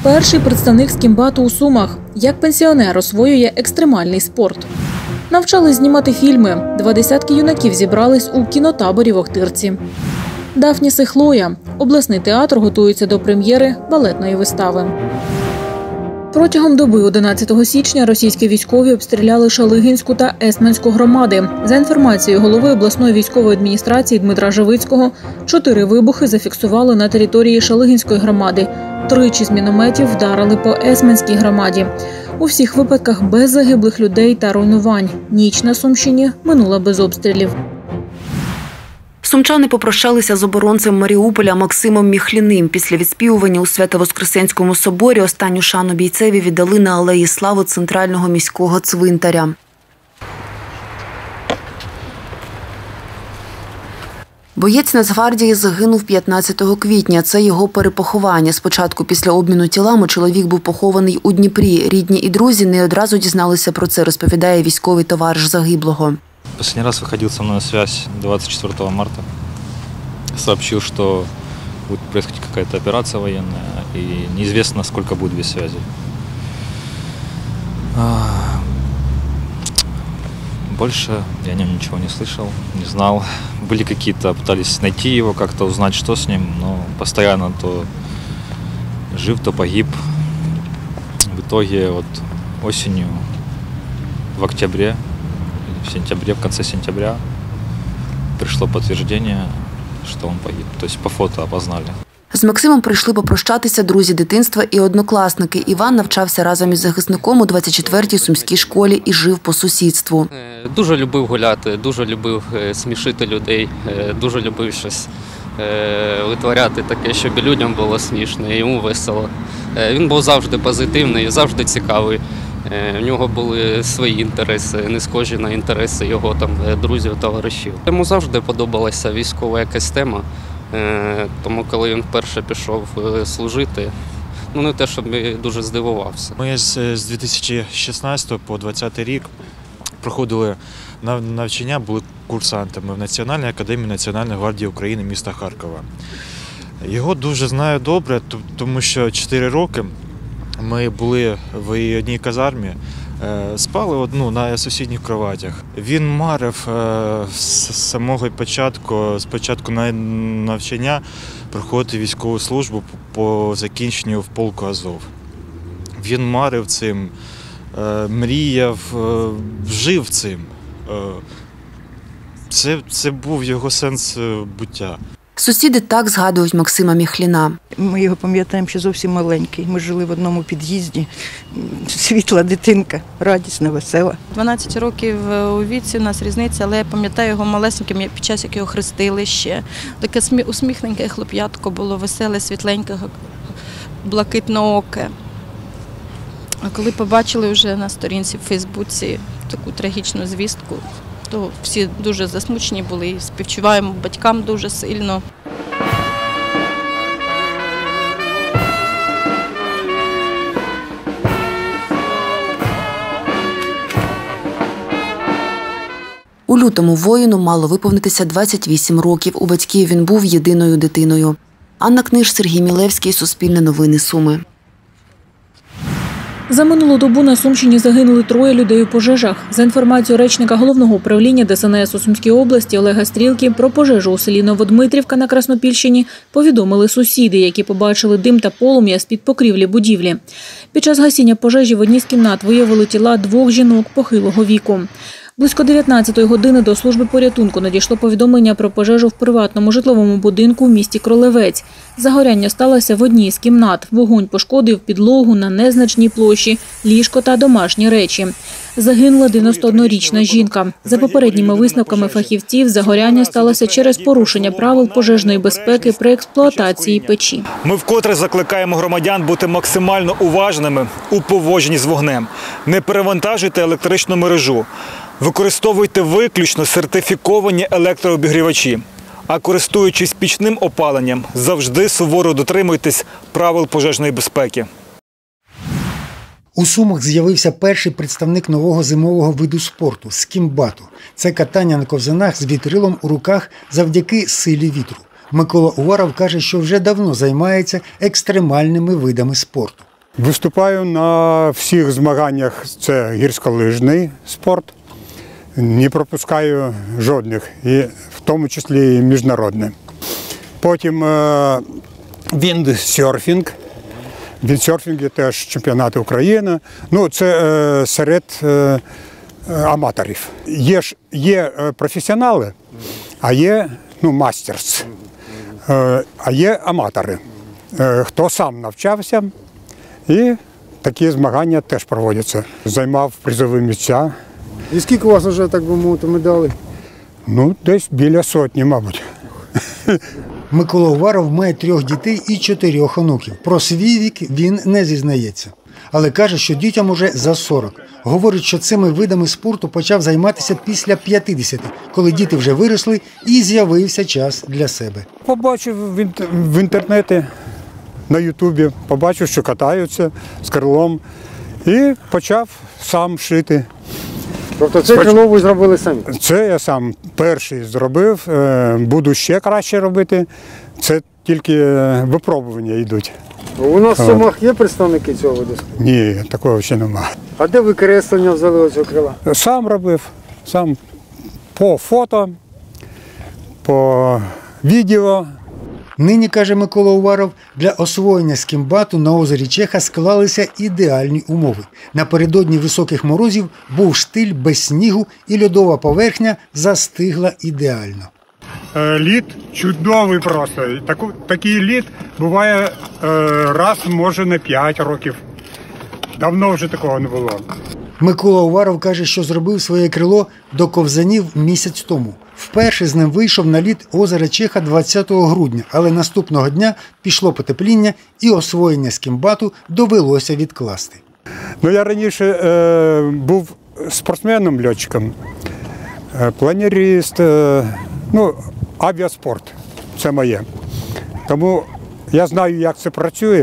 Перший представник скімбату у Сумах. Як пенсіонер освоює екстремальний спорт. Навчали знімати фільми. 20 юнаків зібрались у кінотаборі в Охтирці. Дафніс і Хлоя. Обласний театр готується до прем'єри балетної вистави. Протягом доби 11 січня російські військові обстріляли Шалигинську та Есменську громади. За інформацією голови обласної військової адміністрації Дмитра Живицького, 4 вибухи зафіксували на території Шалигинської громади. 3 з мінометів вдарили по Есменській громаді. У всіх випадках без загиблих людей та руйнувань. Ніч на Сумщині минула без обстрілів. Сумчани попрощалися з оборонцем Маріуполя Максимом Міхліним. Після відспівування у Свято-Воскресенському соборі останню шану бійцеві віддали на Алеї Слави центрального міського цвинтаря. Боєць Нацгвардії загинув 15 квітня. Це його перепоховання. Спочатку після обміну тілами чоловік був похований у Дніпрі. Рідні і друзі не одразу дізналися про це, розповідає військовий товариш загиблого. Последний раз выходил со мной на связь 24 марта. Сообщил, что будет происходить какая-то операция военная, и неизвестно, сколько будет без связи. Больше я о нем ничего не слышал, не знал. Были какие-то, пытались найти его, как-то узнать, что с ним, но постоянно то жив, то погиб. В итоге вот осенью, в октябре, в сентябре, в конце сентября пришло подтверждение, что он погиб. То есть по фото опознали. З Максимом прийшли попрощатися друзі дитинства і однокласники. Іван навчався разом із захисником у 24-й сумській школі і жив по сусідству. Дуже любив гуляти, дуже любив смішити людей, дуже любив щось витворяти таке, щоб і людям було смішно, і йому весело. Він був завжди позитивний, завжди цікавий. У нього були свої інтереси, не схожі на інтереси його друзів, товаришів. Йому завжди подобалася військова якась тема, тому коли він вперше пішов служити, не те, щоб дуже здивувався. Ми з 2016 по 2020 рік проходили навчання, були курсантами в Національній академії Національної гвардії України міста Харкова. Його дуже знаю добре, тому що 4 роки ми були в одній казармі, спали на сусідніх кроватях. Він марив з самого початку, навчання, проходити військову службу по закінченню в полку Азов. Він марив цим, мріяв, жив цим. Це був його сенс буття. Сусіди так згадують Максима Міхліна. Ми його пам'ятаємо ще зовсім маленький. Ми жили в одному під'їзді. Світла дитинка, радісна, весела. 12 років у віці у нас різниця, але я пам'ятаю його малесеньким під час, як його хрестили ще. Таке усміхненьке хлоп'ятко було, веселе, світленьке, блакитнооке. А коли побачили вже на сторінці в Фейсбуці таку трагічну звістку, то всі дуже засмучені були і співчуваємо батькам дуже сильно. У лютому воїну мало виповнитися 28 років. У батьків він був єдиною дитиною. Анна Книж, Сергій Мілевський, Суспільне новини, Суми. За минулу добу на Сумщині загинули 3 людей у пожежах. За інформацією речника Головного управління ДСНС у Сумській області Олега Стрілки, про пожежу у селі Новодмитрівка на Краснопільщині повідомили сусіди, які побачили дим та полум'я з-під покрівлі будівлі. Під час гасіння пожежі в одній з кімнат виявили тіла 2 жінок похилого віку. Близько 19-ї години до служби порятунку надійшло повідомлення про пожежу в приватному житловому будинку в місті Кролевець. Загоряння сталося в одній з кімнат. Вогонь пошкодив підлогу на незначній площі, ліжко та домашні речі. Загинула 91-річна жінка. За попередніми висновками фахівців, загоряння сталося через порушення правил пожежної безпеки при експлуатації печі. Ми вкотре закликаємо громадян бути максимально уважними у поводженні з вогнем. Не перевантажуйте електричну мережу. Використовуйте виключно сертифіковані електрообігрівачі. А користуючись пічним опаленням, завжди суворо дотримуйтесь правил пожежної безпеки. У Сумах з'явився перший представник нового зимового виду спорту – скімбату. Це катання на ковзанах з вітрилом у руках завдяки силі вітру. Микола Уваров каже, що вже давно займається екстремальними видами спорту. Виступаю на всіх змаганнях, це гірськолижний спорт. Не пропускаю жодних, і в тому числі і міжнародне. Потім віндсерфінг. Віндсерфінг є теж чемпіонат України. Ну, це серед аматорів. Є професіонали, а є мастерс, а є аматори. Хто сам навчався, і такі змагання теж проводяться. Займав призові місця. І скільки у вас вже, так би мовити, медалей? Ну, десь біля сотні, мабуть. Микола Уваров має 3 дітей і 4 онуків. Про свій вік він не зізнається. Але каже, що дітям уже за 40. Говорить, що цими видами спорту почав займатися після 50, коли діти вже виросли і з'явився час для себе. Побачив в інтернеті, на Ютубі, побачив, що катаються з крилом і почав сам шити. Тобто це крило ви зробили самі? Це я сам перший зробив, буду ще краще робити, це тільки випробування йдуть. У нас в Сумах є представники цього виду спорту? Ні, такого ще немає. А де ви креслення взяли оцього крила? Сам робив, сам по фото, по відео. Нині, каже Микола Уваров, для освоєння скімбату на озері Чеха склалися ідеальні умови. Напередодні високих морозів був штиль без снігу і льодова поверхня застигла ідеально. Лід чудовий просто. Такий лід буває раз, може, на 5 років. Давно вже такого не було. Микола Уваров каже, що зробив своє крило до ковзанів місяць тому. Вперше з ним вийшов на лід озера Чеха 20 грудня, але наступного дня пішло потепління і освоєння скімбату довелося відкласти. Ну, я раніше був спортсменом-льотчиком, планеріст, авіаспорт – це моє. Тому я знаю, як це працює.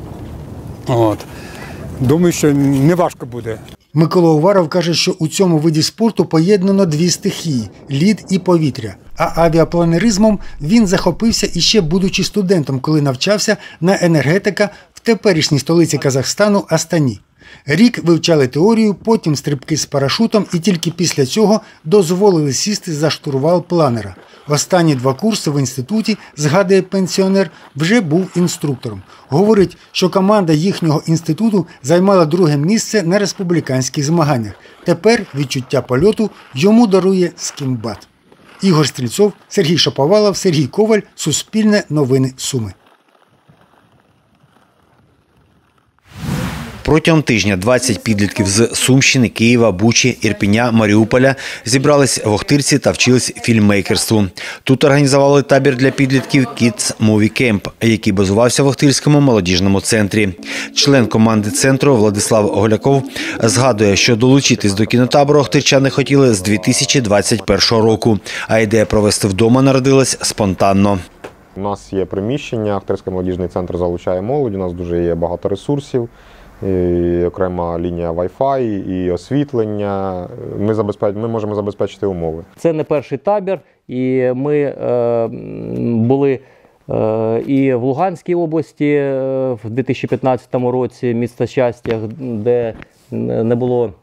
Думаю, що не важко буде. Микола Уваров каже, що у цьому виді спорту поєднано 2 стихії – лід і повітря. А авіапланеризмом він захопився іще будучи студентом, коли навчався на енергетика в теперішній столиці Казахстану Астані. Рік вивчали теорію, потім стрибки з парашутом і тільки після цього дозволили сісти за штурвал планера. Останні 2 курси в інституті, згадує пенсіонер, вже був інструктором. Говорить, що команда їхнього інституту займала 2-ге місце на республіканських змаганнях. Тепер відчуття польоту йому дарує скімбат. Ігор Стрільцов, Сергій Шаповалов, Сергій Коваль, Суспільне новини Суми. Протягом тижня 20 підлітків з Сумщини, Києва, Бучі, Ірпеня, Маріуполя зібрались в Охтирці та вчились фільммейкерству. Тут організували табір для підлітків Kids Movie Camp, який базувався в Охтирському молодіжному центрі. Член команди центру Владислав Голяков згадує, що долучитись до кінотабору охтирчани хотіли з 2021 року, а ідея провести вдома народилась спонтанно. У нас є приміщення, Охтирський молодіжний центр залучає молодь, у нас дуже є багато ресурсів. І окрема лінія Wi-Fi, і освітлення. Ми можемо забезпечити умови. Це не перший табір, і ми були і в Луганській області в 2015 році, місто Щастя, де не було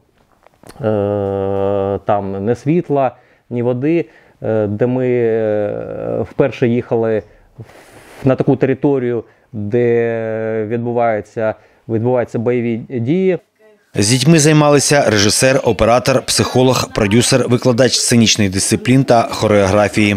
там ні світла, ні води, де ми вперше їхали на таку територію, де відбуваються бойові дії. З дітьми займалися режисер, оператор, психолог, продюсер, викладач сценічних дисциплін та хореографії.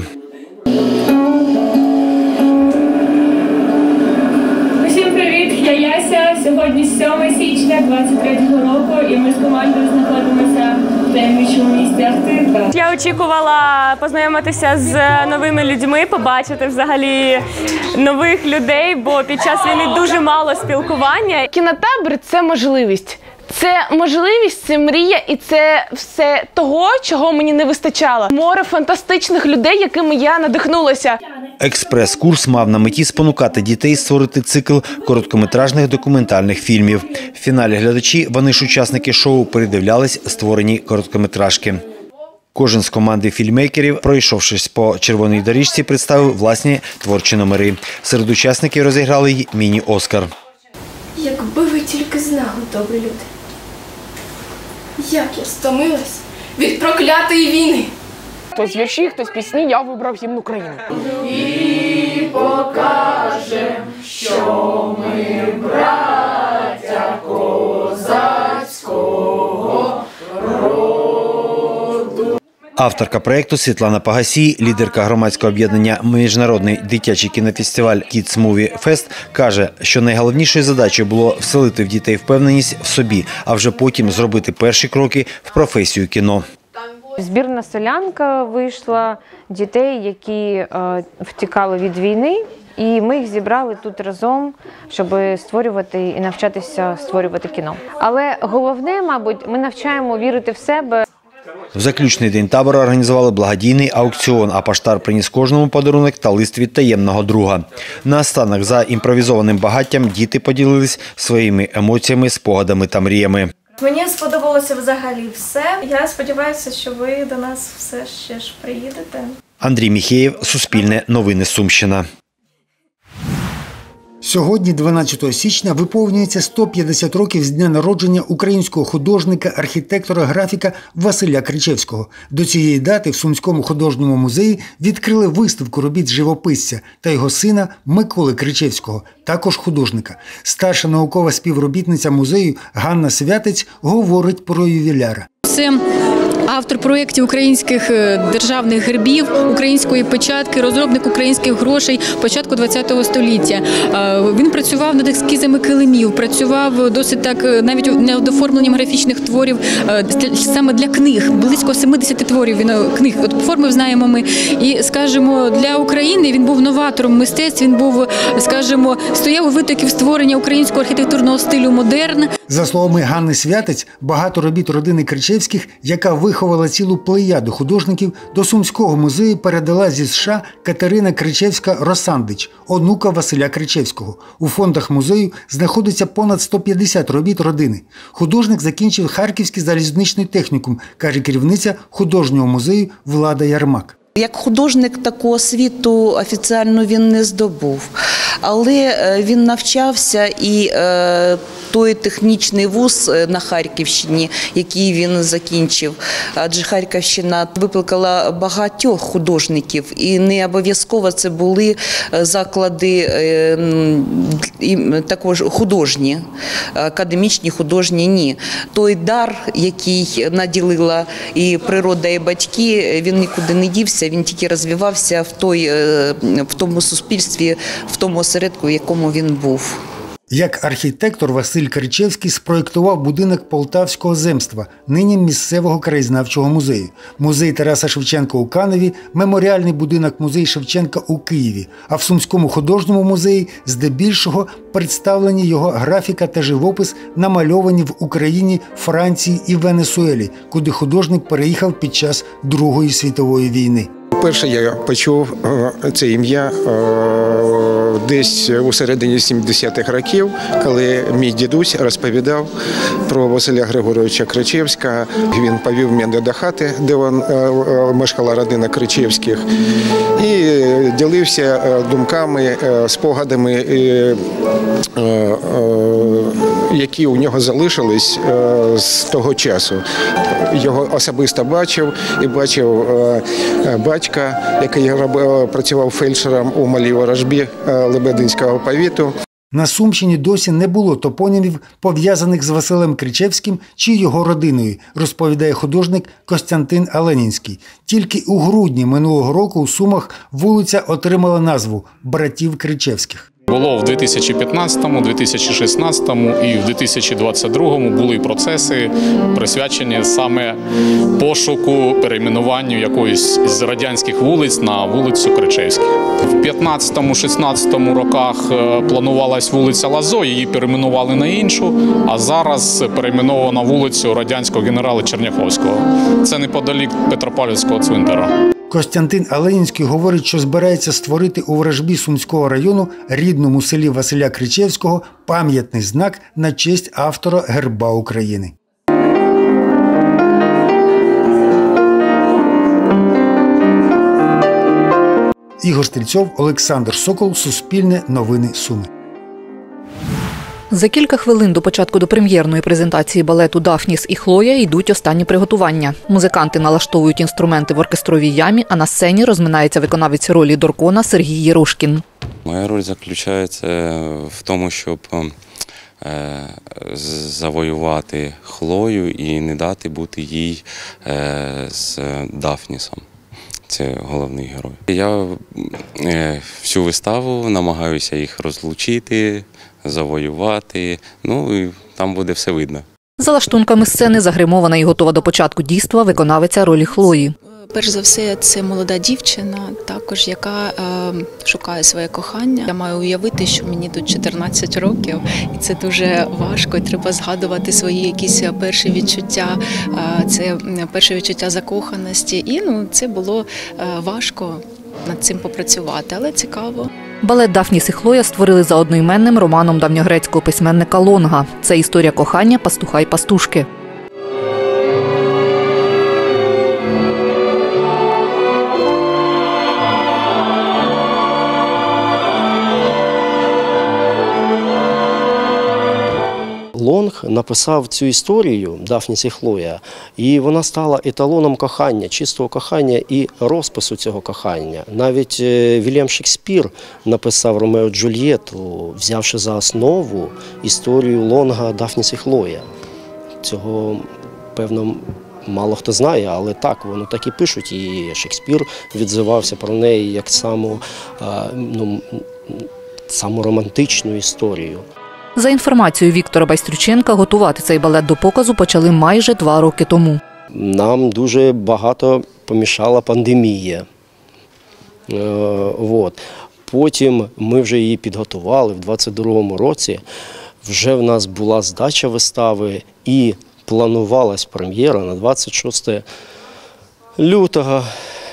Усім привіт, я Яся. Сьогодні 7 січня 23-го року і ми з командою знаходимося в таємничому місті Охтирка. Я очікувала познайомитися з новими людьми, побачити взагалі нових людей, бо під час війни дуже мало спілкування. Кінотабір – це можливість. Це можливість, це мрія і це все того, чого мені не вистачало. Море фантастичних людей, якими я надихнулася. Експрес-курс мав на меті спонукати дітей створити цикл короткометражних документальних фільмів. В фіналі глядачі, вони ж учасники шоу, передивлялись створені короткометражки. Кожен з команди фільммейкерів, пройшовшись по червоній доріжці, представив власні творчі номери. Серед учасників розіграли й міні-Оскар. Якби ви тільки знали, добрі люди, як я стомилась від проклятої війни. Хтось вірші, хтось пісні, я вибрав гімн України. І покажем, що ми браття козацького роду. Авторка проєкту Світлана Пагасій, лідерка громадського об'єднання «Міжнародний дитячий кінофестиваль Kids Movie Fest», каже, що найголовнішою задачею було вселити в дітей впевненість в собі, а вже потім зробити перші кроки в професію кіно. Збірна селянка вийшла дітей, які втікали від війни, і ми їх зібрали тут разом, щоб створювати і навчатися створювати кіно. Але головне, мабуть, ми навчаємо вірити в себе. В заключний день табору організували благодійний аукціон, а поштар приніс кожному подарунок та лист від таємного друга. Наостанок за імпровізованим багаттям діти поділились своїми емоціями, спогадами та мріями. Мені сподобалося взагалі все. Я сподіваюся, що ви до нас все ще ж приїдете. Андрій Міхеєв, Суспільне новини, Сумщина. Сьогодні, 12 січня, виповнюється 150 років з дня народження українського художника, архітектора, графіка Василя Кричевського. До цієї дати в Сумському художньому музеї відкрили виставку робіт живописця та його сина Миколи Кричевського, також художника. Старша наукова співробітниця музею Ганна Святець говорить про ювіляра. Це автор проєктів українських державних гербів, української печатки, розробник українських грошей початку ХХ століття. Він працював над ескізами килимів, працював досить так навіть над оформленням графічних творів саме для книг. Близько 70 творів він книг оформив, знаємо ми. І, скажімо, для України він був новатором мистецтв, він був, скажімо, стояв у витоків створення українського архітектурного стилю модерн. За словами Ганни Святець, багато робіт родини Кричевських, яка виховала цілу плеяду художників, до Сумського музею передала зі США Катерина Кричевська-Росандич, онука Василя Кричевського. У фондах музею знаходиться понад 150 робіт родини. Художник закінчив Харківський залізничний технікум, каже керівниця художнього музею Влада Ярмак. Як художник таку освіту офіційно він не здобув, але він навчався і той технічний вуз на Харківщині, який він закінчив, адже Харківщина викликала багатьох художників, і не обов'язково це були заклади також художні, академічні, художні, ні. Той дар, який наділила і природа, і батьки, він нікуди не дівся. Він тільки розвивався в тому суспільстві, в тому осередку, в якому він був. Як архітектор Василь Кричевський спроєктував будинок Полтавського земства, нині місцевого краєзнавчого музею. Музей Тараса Шевченка у Каневі, меморіальний будинок музей Шевченка у Києві. А в Сумському художньому музеї здебільшого представлені його графіка та живопис, намальовані в Україні, Франції і Венесуелі, куди художник переїхав під час Другої світової війни. Перше я почув це ім'я десь у середині 70-х років, коли мій дідусь розповідав про Василя Григоровича Кричевського. Він повів мене до хати, де мешкала родина Кричевських, і ділився думками, спогадами, які у нього залишились з того часу. Його особисто бачив і бачив батька, який працював фельдшером у Малій Ворожбі Лебединського повіту. На Сумщині досі не було топонімів, пов'язаних з Василем Кричевським чи його родиною, розповідає художник Костянтин Аленінський. Тільки у грудні минулого року у Сумах вулиця отримала назву «Братів Кричевських». Було в 2015, 2016 і в 2022 були процеси, присвячені саме пошуку, перейменуванню якоїсь з радянських вулиць на вулицю Кричевських. В 15-16 роках планувалась вулиця Лазо, її перейменували на іншу, а зараз перейменована вулицю радянського генерала Черняховського. Це неподалік Петропавлівського цвинтара. Костянтин Аленінський говорить, що збирається створити у Ворожбі Сумського району, рідному селі Василя Кричевського, пам'ятний знак на честь автора герба України. Ігор Стрільцов, Олександр Сокол, Суспільне новини Суми. За кілька хвилин до початку допрем'єрної презентації балету «Дафніс і Хлоя» йдуть останні приготування. Музиканти налаштовують інструменти в оркестровій ямі, а на сцені розминається виконавець ролі Доркона Сергій Єрушкін. Моя роль заключається в тому, щоб завоювати Хлою і не дати бути їй з Дафнісом. Це головний герой. Я всю виставу намагаюся їх розлучити, завоювати, і там буде все видно. За лаштунками сцени загримована і готова до початку дійства виконавиця ролі Хлої. Перш за все, це молода дівчина, також яка шукає своє кохання. Я маю уявити, що мені тут 14 років, і це дуже важко, і треба згадувати свої якісь перші відчуття, це перше відчуття закоханості. І це було важко над цим попрацювати, але цікаво. Балет «Дафніс і Хлоя» створили за одноіменним романом давньогрецького письменника Лонга. Це історія кохання пастуха й пастушки. Лонг написав цю історію «Дафніс і Хлоя», і вона стала еталоном кохання, чистого кохання і розпису цього кохання. Навіть Вільям Шекспір написав «Ромео і Джульєту», взявши за основу історію Лонга «Дафніс і Хлоя». Цього, певно, мало хто знає, але так, воно так і пишуть, і Шекспір відзивався про неї як саму романтичну історію. За інформацією Віктора Байстрюченка, готувати цей балет до показу почали майже 2 роки тому. Нам дуже багато помішала пандемія. Потім ми вже її підготували в 2022 році. Вже в нас була здача вистави і планувалась прем'єра на 26 лютого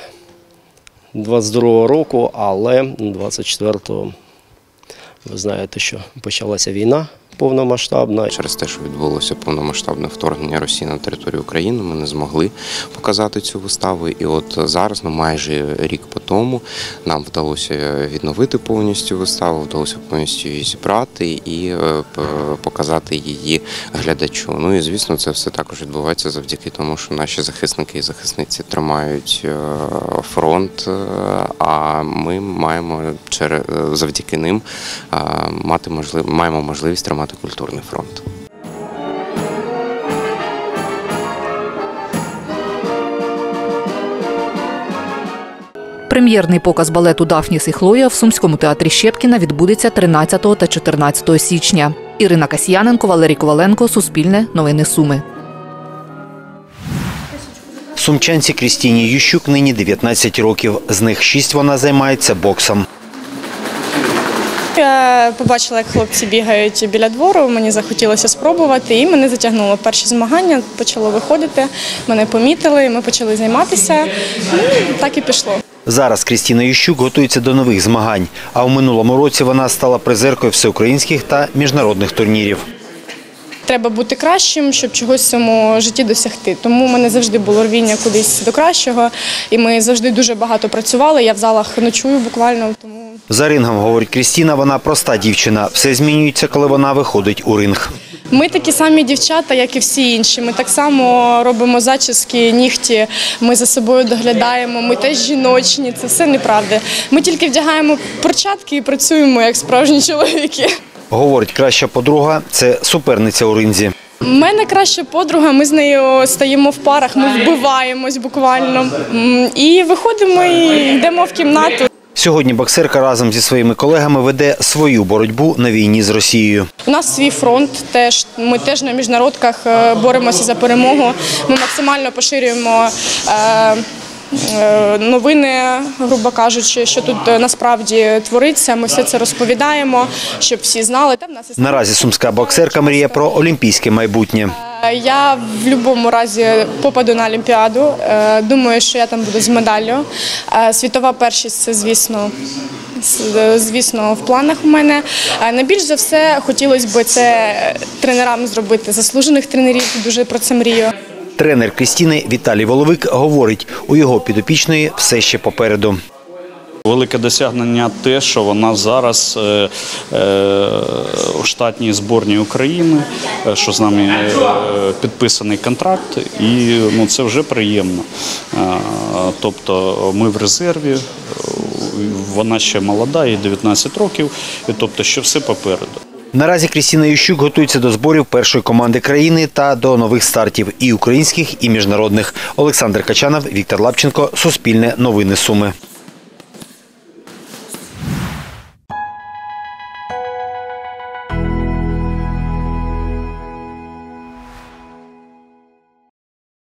2022 року, але 24-го ви знаєте, що почалася війна повномасштабна. Через те, що відбулося повномасштабне вторгнення Росії на територію України, ми не змогли показати цю виставу. І от зараз, майже рік по тому, нам вдалося відновити повністю виставу, вдалося повністю її зібрати і показати її глядачу. І, звісно, це все також відбувається завдяки тому, що наші захисники і захисниці тримають фронт, а ми маємо завдяки ним маємо можливість тримати культурний фронт. Прем'єрний показ балету «Дафніс і Хлоя» в Сумському театрі Щепкіна відбудеться 13 та 14 січня. Ірина Касьяненко, Валерій Коваленко, Суспільне, Новини Суми. Сумчанці Крістіні Ющук нині 19 років. З них 6 вона займається боксом. Я побачила, як хлопці бігають біля двору, мені захотілося спробувати і мене затягнуло. Перші змагання почало виходити, мене помітили, ми почали займатися, так і пішло. Зараз Крістіна Ющук готується до нових змагань, а у минулому році вона стала призеркою всеукраїнських та міжнародних турнірів. Треба бути кращим, щоб чогось в цьому житті досягти. Тому в мене завжди було рвіння кудись до кращого, і ми завжди дуже багато працювали, я в залах ночую буквально. За рингом, говорить Крістіна, вона проста дівчина. Все змінюється, коли вона виходить у ринг. Ми такі самі дівчата, як і всі інші. Ми так само робимо зачіски, нігті, ми за собою доглядаємо, ми теж жіночні, це все неправда. Ми тільки вдягаємо перчатки і працюємо як справжні чоловіки. Говорить, краща подруга – це суперниця у ринзі. У мене краща подруга, ми з нею стоїмо в парах, ми вбиваємось буквально. І виходимо і йдемо в кімнату. Сьогодні боксерка разом зі своїми колегами веде свою боротьбу на війні з Росією. У нас свій фронт, ми теж на міжнародках боремося за перемогу. Ми максимально поширюємо новини, грубо кажучи, що тут насправді твориться. Ми все це розповідаємо, щоб всі знали. Наразі сумська боксерка мріє про олімпійське майбутнє. Я в будь-якому разі попаду на Олімпіаду. Думаю, що я там буду з медаллю. Світова першість – це, звісно, в планах у мене. Найбільш за все, хотілося б це тренерам зробити, заслужених тренерів, дуже про це мрію. Тренер Крістіни Віталій Воловик говорить, у його підопічної все ще попереду. велике досягнення те, що вона зараз у штатній збірній України, що з нами підписаний контракт, і це вже приємно. Тобто ми в резерві, вона ще молода, їй 19 років, і тобто що все попереду. Наразі Крістіна Ющук готується до зборів першої команди країни та до нових стартів і українських, і міжнародних. Олександр Качанов, Віктор Лапченко, Суспільне новини Суми.